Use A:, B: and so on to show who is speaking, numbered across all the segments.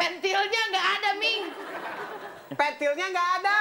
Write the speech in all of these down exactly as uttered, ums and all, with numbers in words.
A: Pentilnya nggak ada, Ming.
B: Pentilnya nggak ada.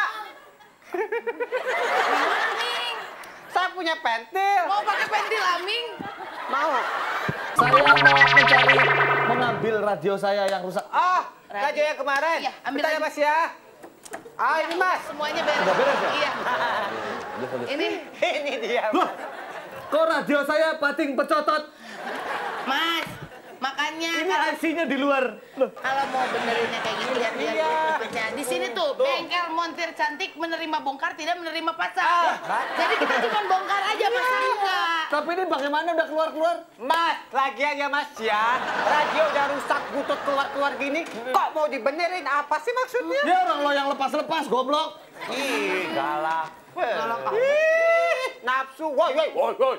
A: Gimana, Ming?
B: Saya punya pentil.
A: Mau pakai pentil, Aming?
B: Mau.
C: Saya mau mencari mengambil radio saya yang rusak.
B: Oh, radio yang kemarin.
A: Iya, ambil
B: Bentar ya,
A: aja.
B: Mas ya. Ah,
A: Ya,
B: ini Mas.
A: Semuanya beres.
C: Udah beres ya?
A: Iya. Ini,
B: Ini dia.
C: Loh, kok radio saya pating pecotot?
A: Mas. Makanya
C: Ini
A: kalau
C: I C-nya di luar. Loh.
A: kalau mau benerinnya kayak gini lihat lihat
B: Iya.
A: bentuknya. Di sini tuh bengkel montir cantik menerima bongkar tidak menerima pasang. Jadi kita cuma bongkar aja pasang enggak.
C: Tapi ini bagaimana udah keluar-keluar?
B: Mas, lagian ya Mas ya. Radio udah rusak, butut keluar-keluar gini. Kok mau dibenerin? Apa sih maksudnya?
C: Ya orang lo yang lepas-lepas, goblok.
B: Ih, galak.
A: Galak kamu.
B: Ih, nafsu. Woi, woi, woi, woi.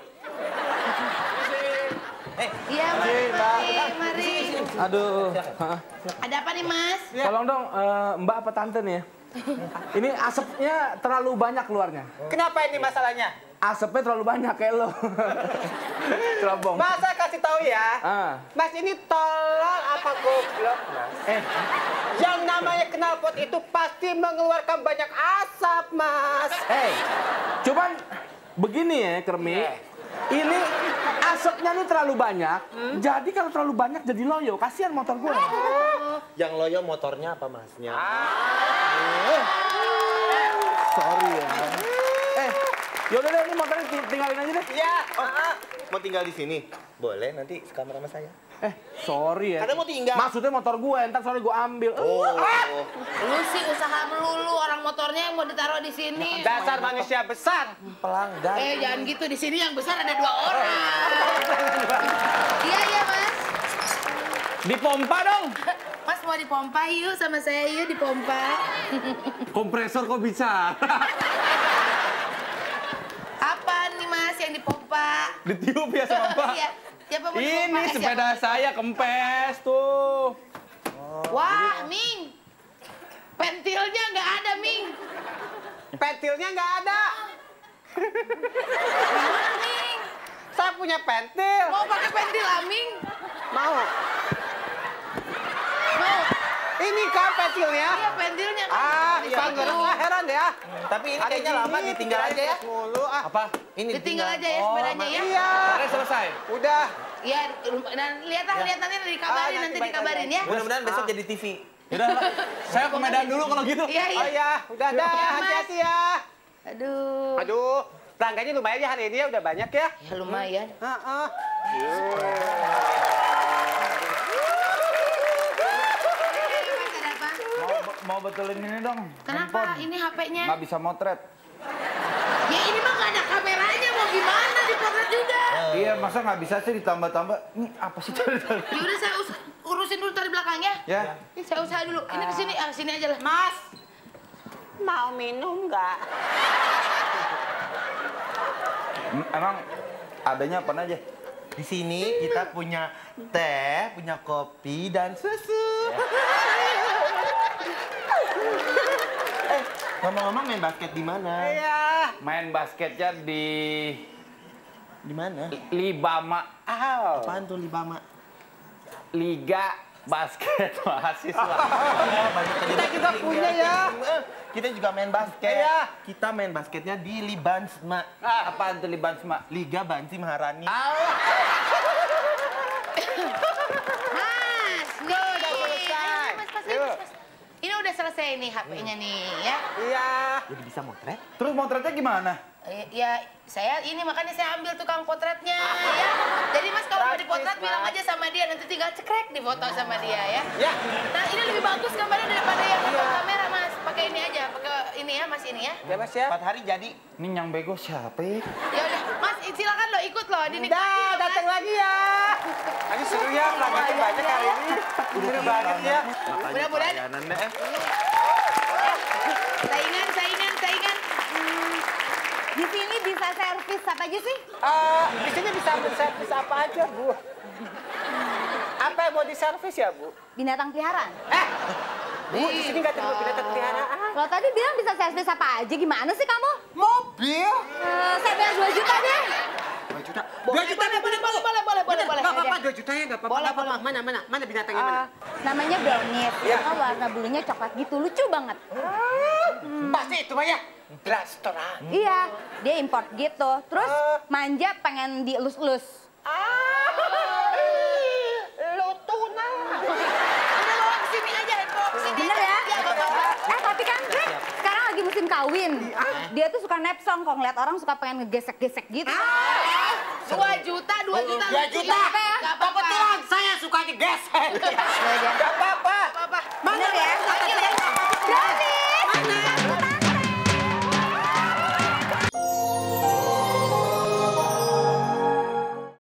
A: Iya, mari, mari, mari.
C: Aduh.
A: Ada apa nih, Mas?
D: Tolong dong, eh, Mbak apa Tante nih ya? Ini asapnya terlalu banyak keluarnya.
B: Kenapa ini masalahnya?
D: Asapnya terlalu banyak kayak lo. Cerobong.
B: Mas, saya kasih tahu ya.
D: Ah.
B: Mas ini tolol apa goblok, Mas?
D: Eh,
B: Yang namanya knalpot itu pasti mengeluarkan banyak asap, Mas.
D: hey, cuman begini ya, Kermi. Ini asapnya nih terlalu banyak. Jadi kalau terlalu banyak jadi loyo. Kasihan motor gue.
C: Yang loyo motornya apa Masnya?
D: Sorry ya. Eh, yaudah deh, ini motornya ting- tinggalin aja deh.
B: Iya.
C: Oh, mau tinggal di sini? Boleh, nanti sekamar sama saya.
D: Eh, sorry ya.
C: Katanya mau tinggal.
D: Maksudnya motor gue, ntar sore gue ambil.
C: Oh.
A: Lu sih usaha melulu orang motornya yang mau ditaruh di sini.
B: Dasar manusia besar.
C: Pelanggan.
A: Eh, jangan gitu. Di sini yang besar ada dua orang. Iya, iya, Mas.
D: Dipompa dong.
A: Mas mau dipompa yuk sama saya yuk dipompa.
D: Kompresor kok bisa?
A: Apa nih Mas yang dipompa?
D: Ditiup ya sama Mbak.
A: Iya. Siapa mau
D: Ini
A: dipompa? Eh,
D: sepeda
A: siapa?
D: saya kempes tuh.
A: Wah, Ming. Pentilnya nggak ada, Ming.
B: Pentilnya nggak ada.
A: Gimana, Ming?
B: Saya punya pentil.
A: Mau pakai pentil, Aming?
B: Mau.
A: Mau.
B: Ini kan pentilnya.
A: Iya, pentilnya kan.
B: Ah,
A: Di
B: Bang,
A: situ.
B: ah, heran deh ya.
C: Tapi ini kayaknya lama, ditinggal aja ya.
B: Mulu, ah.
C: Apa? Ini
A: Ditinggal aja ya sepedanya ya.
B: Iya.
D: Udah selesai.
B: Udah.
A: Iya, dan lihat lah, lihat nanti dikabarin,
B: Ah, nanti
A: nanti
B: balik
A: dikabarin
B: lagi.
A: ya.
C: Mudah-mudahan besok jadi T V.
D: Udah, saya ke Medan dulu kalau gitu.
A: Iya, iya.
B: Oh iya, udah dah.
A: Iya, Mas.
B: Hati-hati ya.
A: Aduh.
B: Aduh, pelanggannya lumayan ya hari ini ya, udah banyak ya.
A: Ya lumayan.
B: Heeh.
A: Mas, ada apa?
D: Mau, mau betulin ini dong.
A: Kenapa? Ini H P-nya.
D: Nggak bisa motret.
A: Ya ini mah nggak ada kameranya, mau gimana dipotret juga?
D: Iya, masa nggak bisa sih ditambah-tambah? Ini apa sih tadi?
A: Ya udah saya us- urusin dulu dari belakangnya.
D: Ya.
A: Ini saya usaha dulu. Ini ke sini, ah sini aja lah.
B: Mas, mau minum nggak?
D: Hmm, Emang adanya apa aja?
C: Di sini kita punya teh, punya kopi, dan susu. Eh, ngomong-ngomong main basket di mana?
B: Iya.
D: Main basketnya di
C: Di mana?
D: Libama.
B: Aw.
C: Apaan tuh Libama?
D: Liga Basket Mahasiswa.
B: Kita juga punya ya.
C: Eh, Kita juga main basket.
B: Iya.
C: Kita main basketnya di Libansma.
D: Ah, apaan tuh Libansma?
C: Liga Bansi Maharani.
D: Allah.
A: Mas, nih.
B: udah selesai.
A: Ayo, Mas, Mas, ayo,
B: Yuk.
A: Mas, Mas. Ini udah selesai nih H P-nya nih ya.
B: Iya.
C: Jadi bisa motret?
D: Terus motretnya gimana?
A: Eh, Ya, saya ini makanya saya ambil tukang potretnya ya. Jadi Mas kalau mau
B: Praktis,
A: dipotret
B: Mas.
A: bilang aja sama dia, nanti tinggal cekrek difoto sama dia ya.
B: Ya.
A: Nah ini lebih bagus gambarnya daripada yang pakai kamera Mas. Pakai ini aja, pakai ini ya Mas ini ya.
B: Ya Mas ya.
C: Empat hari jadi.
D: Ini yang bego siapa ya?
A: Ya udah, Mas silakan lo ikut loh, dinikmati
B: Udah,
A: loh, Mas.
B: datang lagi ya. Ini seru ya, pelanggannya banyak hari ini. Seru banget ya.
A: Mudah-mudahan
C: Layanannya, eh.
A: saingan, saingan, saingan.
E: Di sini bisa servis apa aja sih?
B: Eh, di sini bisa servis apa aja, Bu? Apa yang mau diservis ya, Bu?
E: Binatang peliharaan.
B: Eh, Bu, di sini nggak terima binatang peliharaan.
E: Lo tadi bilang bisa servis apa aja, gimana sih kamu?
B: Mobil?
E: Eh, saya bayar dua juta deh.
C: Oh
B: dua juta.
A: Boleh,
B: dua juta
A: boleh, boleh, boleh, boleh, boleh, boleh, boleh.
B: Enggak apa-apa,
A: Yaudah.
B: dua juta ya enggak apa-apa.
A: Boleh,
B: Enggak apa-apa.
A: boleh.
B: Mana mana? Mana binatangnya mana?
E: Eh, namanya brownies,
B: Iya.
E: karena warna bulunya coklat gitu, lucu banget.
B: Pasti itu Maya. Blasteran.
E: Iya, dia import gitu. Terus manja pengen dielus-elus.
B: Lo tuna.
A: Udah bawa ke sini aja, bawa ke sini.
E: Bener ya?
A: Iya, nggak apa-apa.
E: Eh tapi kan sekarang lagi musim kawin. Dia tuh suka nepsong, kalau ngeliat orang suka pengen ngegesek-gesek gitu.
A: Dua juta, dua juta.
B: Dua
A: lucu.
B: juta.
A: Nggak apa-apa.
B: Kebetulan saya suka digesek. Enggak apa-apa.